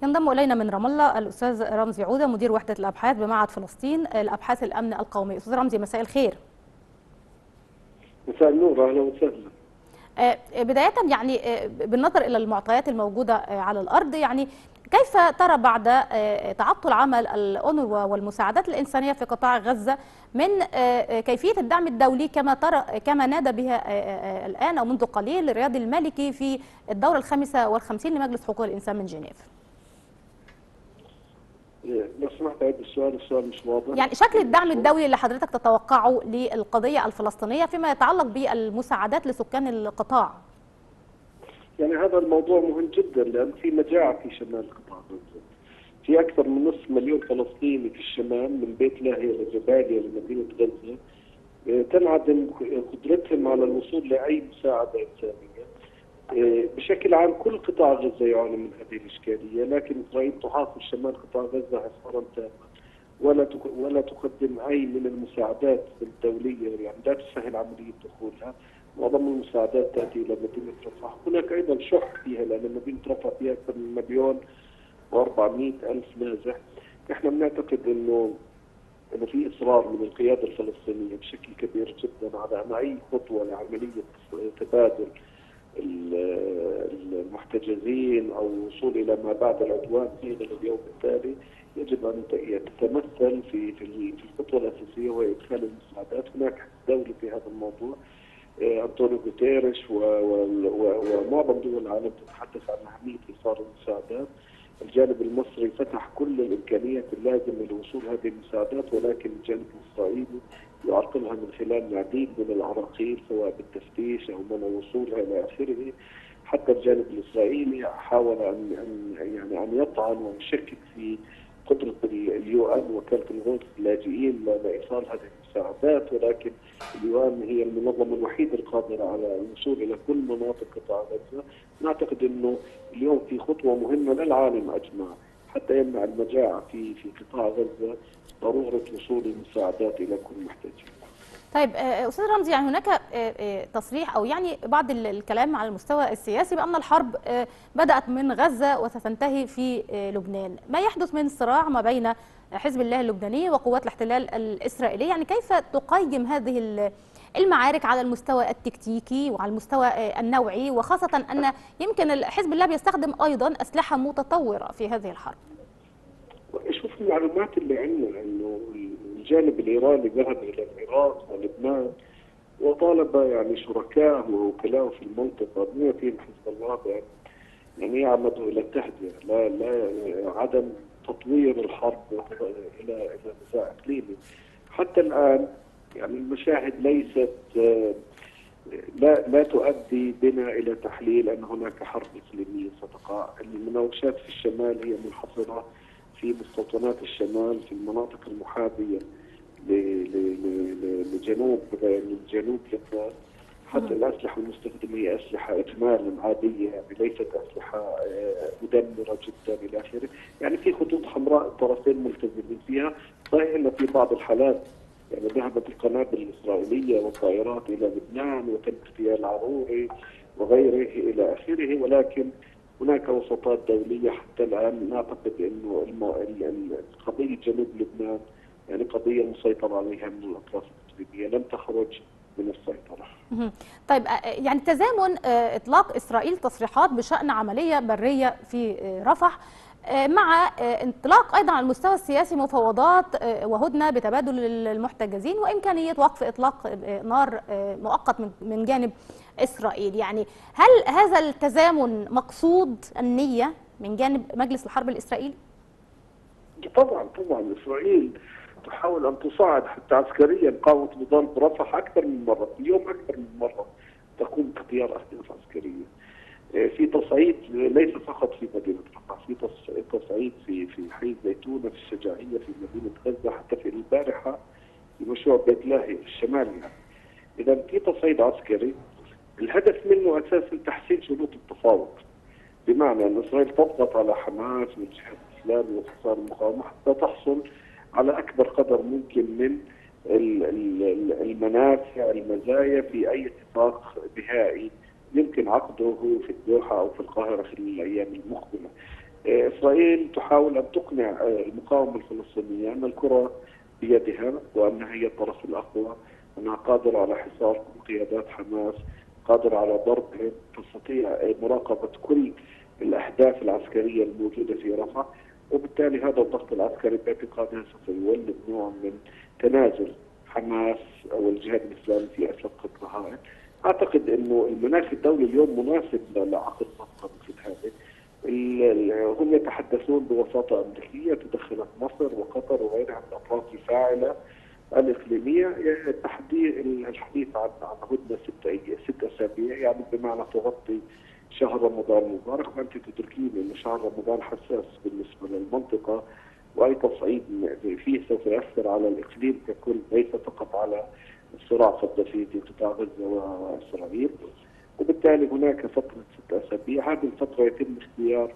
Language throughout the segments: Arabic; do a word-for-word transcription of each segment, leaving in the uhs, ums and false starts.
ينضم إلينا من رام الله الأستاذ رمزي عودة مدير وحدة الأبحاث بمعهد فلسطين لأبحاث الأمن القومي. أستاذ رمزي، مساء الخير. مساء النور، أهلا وسهلا. بداية يعني بالنظر إلى المعطيات الموجودة على الأرض، يعني كيف ترى بعد تعطل عمل الأونروا والمساعدات الإنسانية في قطاع غزة من كيفية الدعم الدولي كما ترى كما نادى بها الآن أو منذ قليل رياض المالكي في الدورة الخامسة والخمسين لمجلس حقوق الإنسان من جنيف؟ لو سمحت عيد السؤال، السؤال مش واضح. يعني شكل الدعم الدولي اللي حضرتك تتوقعه للقضية الفلسطينية فيما يتعلق بالمساعدات لسكان القطاع. يعني هذا الموضوع مهم جدا، لأن في مجاعة في شمال قطاع غزة. في أكثر من نصف مليون فلسطيني في الشمال من بيت لاهيا لجباليا لمدينة غزة تنعدم قدرتهم على الوصول لأي مساعدة إنسانية. بشكل عام كل قطاع غزة يعاني من هذه الإشكالية، لكن إسرائيل تحاصر شمال قطاع غزة حصارا تاما ولا ولا تقدم أي من المساعدات الدولية، يعني لا تسهل عملية دخولها. معظم المساعدات تأتي إلى مدينة رفح. هناك أيضا شح فيها، لأن مدينة رفح فيها أكثر من مليون وأربعمائة ألف نازح. احنا بنعتقد إنه انه في اصرار من القياده الفلسطينيه بشكل كبير جدا على ان اي خطوه لعمليه تبادل المحتجزين او الوصول الى ما بعد العدوان في اليوم التالي يجب ان تتمثل في في الخطوه الاساسيه وهي ادخال المساعدات. هناك دولي في هذا الموضوع، انطونيو غوتيريش ومعظم دول العالم تتحدث عن اهميه ايصال المساعدات. الجانب المصري فتح كل الامكانيات اللازمه لوصول هذه المساعدات، ولكن الجانب الاسرائيلي يعرقلها من خلال العديد من العراقيل سواء بالتفتيش او منع وصولها الى اخره. حتى الجانب الاسرائيلي حاول ان يعني ان يطعن ويشكك في قدره اليو ان وكاله الغوث اللاجئين لايصال هذه المساعدات، ولكن اليو ان هي المنظمه الوحيده القادره على الوصول الى كل مناطق قطاع غزه. نعتقد انه اليوم في خطوه مهمه للعالم اجمع حتى يمنع المجاعه في في قطاع غزه، ضروره وصول المساعدات الى كل محتاج. طيب استاذ رمزي، يعني هناك تصريح او يعني بعض الكلام على المستوى السياسي بان الحرب بدات من غزه وستنتهي في لبنان، ما يحدث من صراع ما بين حزب الله اللبناني وقوات الاحتلال الاسرائيلي، يعني كيف تقيم هذه المعارك على المستوى التكتيكي وعلى المستوى النوعي، وخاصه ان يمكن حزب الله بيستخدم ايضا اسلحه متطوره في هذه الحرب؟ شوف المعلومات اللي عندنا انه الجانب الايراني ذهب الى العراق ولبنان وطالب يعني شركائه ووكلائه في المنطقه بما فيهم حزب الله بان يعني يعمدوا الى التهدئه، لا لا عدم تطوير الحرب الى الى نزاع اقليمي. حتى الان يعني المشاهد ليست لا لا تؤدي بنا الى تحليل ان هناك حرب اقليميه ستقع. المناوشات في الشمال هي منحصره في مستوطنات الشمال في المناطق المحاذيه لجنوب لجنوب لبنان. حتى الاسلحه المستخدمه هي اسلحه اجمالا عاديه، يعني ليست اسلحه مدمره جدا الى اخره. يعني في خطوط حمراء الطرفين ملتزمين فيها. صحيح ان في بعض الحالات يعني ذهبت القنابل الاسرائيليه والطائرات الى لبنان وتم اغتيال عروري وغيره الى اخره، ولكن هناك وساطات دوليه حتى الان. نعتقد انه قضيه جنوب لبنان يعني قضيه مسيطر عليها من الاطراف الاقليميه، لم تخرج من السيطره. طيب يعني تزامن اطلاق اسرائيل تصريحات بشان عمليه بريه في رفح مع انطلاق ايضا على المستوى السياسي مفاوضات وهدنه بتبادل المحتجزين وامكانيه وقف اطلاق نار مؤقت من جانب اسرائيل، يعني هل هذا التزامن مقصود النيه من جانب مجلس الحرب الاسرائيلي؟ طبعا طبعا اسرائيل تحاول ان تصعد حتى عسكريا قاومه نضال برفح اكثر من مره، اليوم اكثر من مره تقوم باختيار اهداف عسكريه. في تصعيد ليس فقط في مدينه رفح، في تصعيد في في حي زيتونه في الشجاعيه في مدينه غزه، حتى في البارحه في مشروع بيت لاهي في الشمال. يعني اذا في تصعيد عسكري الهدف منه اساسا تحسين شروط التفاوض، بمعنى ان اسرائيل تضغط على حماس والجهاد الاسلامي وانتصار المقاومه حتى تحصل على اكبر قدر ممكن من المنافع المزايا في اي اتفاق نهائي يمكن عقده في الدوحه او في القاهره في الايام المقبله. إسرائيل تحاول أن تقنع المقاومة الفلسطينية أن الكرة بيدها وأنها هي الطرف الأقوى، أنها قادرة على حصار قيادات حماس، قادرة على ضربهم، تستطيع مراقبة كل الأهداف العسكرية الموجودة في رفح، وبالتالي هذا الضغط العسكري باعتقادها سوف يولد نوع من تنازل حماس أو الجهاد الإسلامي في أشق الرهائن. أعتقد أنه المناخ الدولي اليوم مناسب لعقد صفقة مثل هذه. هم يتحدثون بوساطة أمريكية تدخلت مصر وقطر وغيرها من الأطراف الفاعلة الإقليمية، التحديث الحديث عن عن هدنة ست ست أسابيع، يعني بمعنى تغطي شهر رمضان المبارك، وأنت تدركين أن شهر رمضان حساس بالنسبة للمنطقة، وأي تصعيد فيه سوف يؤثر على الإقليم ككل، ليس فقط على الصراع في في قطاع غزة وإسرائيل. وبالتالي هناك فترة ست أسابيع، هذه الفترة يتم اختيار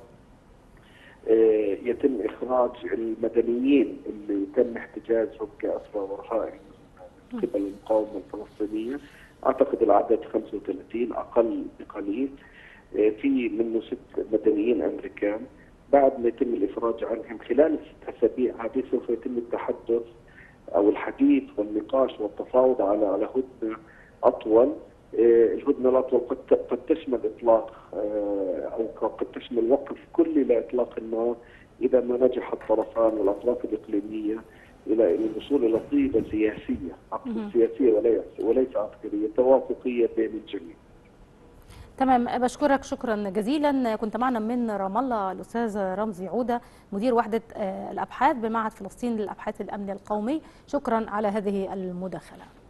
يتم إخراج المدنيين اللي تم احتجازهم كأسرى ورهائن من قبل المقاومة الفلسطينية. أعتقد العدد خمسة وثلاثين، أقل بقليل، في منه ست مدنيين أمريكان. بعد ما يتم الإفراج عنهم خلال الست أسابيع هذه سوف يتم التحدث أو الحديث والنقاش والتفاوض على على هدنة أطول. الهدنة الأطول قد قد تشمل إطلاق أو قد تشمل وقف كلي لإطلاق النار إذا ما نجح الطرفان والأطراف الإقليمية إلى الوصول إلى طيبة سياسية، أقصد سياسية وليس وليس عسكرية، توافقية بين الجميع. تمام، بشكرك شكرا جزيلا. كنت معنا من رام الله الأستاذ رمزي عودة، مدير وحدة الأبحاث بمعهد فلسطين للأبحاث الأمن القومي. شكرا على هذه المداخلة.